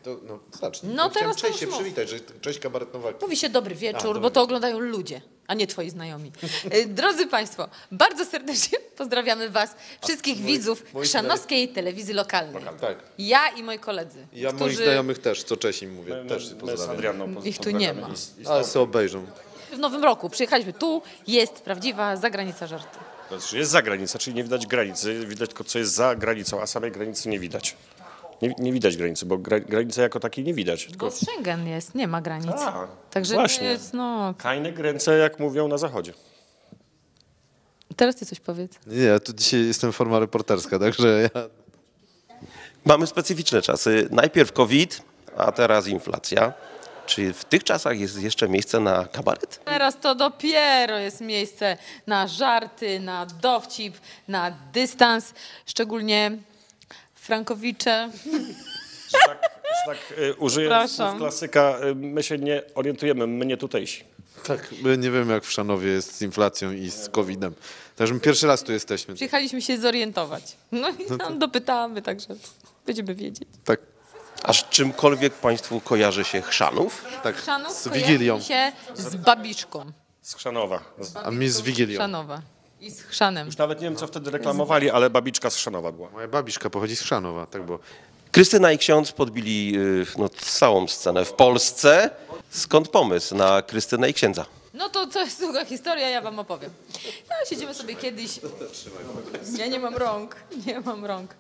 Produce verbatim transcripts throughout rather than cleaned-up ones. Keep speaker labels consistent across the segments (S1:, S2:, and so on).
S1: To, no, zacznij.
S2: No
S1: Ja
S2: teraz to
S1: cześć się
S2: już mów.
S1: przywitać, że cześć kabaret Nowaki.
S2: Mówi się dobry wieczór,
S1: A,
S2: bo
S1: dobry.
S2: to oglądają ludzie, a nie twoi znajomi. E, Drodzy Państwo, bardzo serdecznie pozdrawiamy Was, wszystkich
S1: moi-
S2: widzów
S1: moi
S2: chrzanowskiej telewizji lokalnej.
S1: Tak.
S2: Ja i moi koledzy,
S1: Ja
S2: którzy...
S1: moich znajomych też, co cześć im mówię,
S3: My,
S1: też się
S3: my, my z
S1: pozdrawiam.
S3: Adrianą poz-
S2: Ich tu nie ma.
S3: pozdrawiamy i- i
S1: Ale
S3: stąd.
S1: se obejrzą.
S2: W nowym roku przyjechaliśmy tu, jest prawdziwa zagranica żartu.
S3: Znaczy jest zagranica, czyli nie widać granicy, widać tylko co jest za granicą, a samej granicy nie widać. Nie, nie widać granicy, bo gra, granicy jako takiej nie widać. Tylko
S2: Bo Schengen jest, nie ma granic.
S3: A,
S2: Także
S3: właśnie.
S2: nie jest, no...
S3: kajne ręce, jak mówią na zachodzie.
S2: Teraz Ty coś powiedz.
S1: Nie, ja tu dzisiaj jestem forma reporterska, także ja...
S4: Mamy specyficzne czasy. Najpierw COVID, a teraz inflacja. Czy w tych czasach jest jeszcze miejsce na kabaret?
S2: Teraz to dopiero jest miejsce na żarty, na dowcip, na dystans, szczególnie Frankowicze.
S3: Że tak, że tak y, użyję
S2: Przepraszam.
S3: słów klasyka, y, my się nie orientujemy, my nie tutejsi.
S1: Tak, my nie wiem jak w Szanowie jest z inflacją i z kowidem. Także my pierwszy raz tu jesteśmy.
S2: Przyjechaliśmy się zorientować. No i tam dopytamy, także będziemy wiedzieć.
S1: Tak,
S4: A z czymkolwiek państwu kojarzy się Chrzanów?
S1: tak,
S2: Chrzanów
S1: z
S2: kojarzy
S1: Wigilią.
S2: mi się z babiczką.
S3: Z Chrzanowa. Z-
S1: A mi z Wigilią.
S2: Chrzanowa. I z chrzanem.
S3: Już nawet nie wiem, co wtedy reklamowali, ale babiczka z Chrzanowa była.
S1: Moja babiszka pochodzi z Chrzanowa, tak było.
S4: Krystyna i ksiądz podbili y, no, całą scenę w Polsce. Skąd pomysł na Krystynę i księdza?
S2: No to to jest długa historia, ja wam opowiem. No, siedzimy sobie kiedyś... Ja nie mam rąk, nie mam rąk.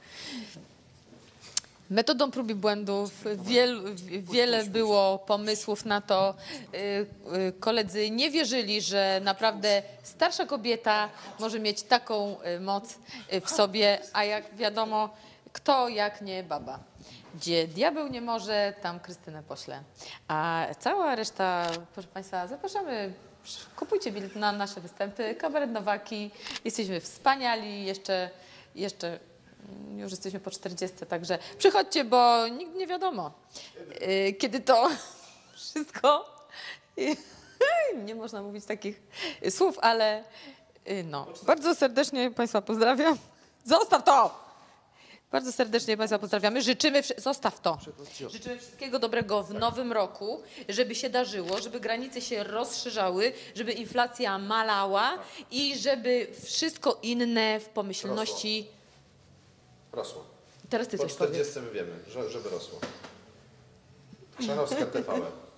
S2: Metodą prób i błędów wiel, wiele było pomysłów na to. Y, y, Koledzy nie wierzyli, że naprawdę starsza kobieta może mieć taką y, moc y, w sobie, a jak wiadomo, kto jak nie baba. Gdzie diabeł nie może, tam Krystynę pośle. A cała reszta, proszę Państwa, zapraszamy, kupujcie bilet na nasze występy. Kabaret Nowaki, jesteśmy wspaniali, jeszcze, jeszcze już jesteśmy po czterdziestce, także przychodźcie, bo nigdy nie wiadomo, yy, kiedy to wszystko, nie można mówić takich słów, ale yy, no, bardzo serdecznie Państwa pozdrawiam. Zostaw to! Bardzo serdecznie Państwa pozdrawiamy. Życzymy, wszy- zostaw to. Życzymy wszystkiego dobrego w nowym roku, żeby się darzyło, żeby granice się rozszerzały, żeby inflacja malała i żeby wszystko inne w pomyślności...
S1: Rosło.
S2: Teraz Ty
S1: Po
S2: coś powiedz.
S1: czterdziestce my wiemy, że, żeby rosło. Chrzanowska T V.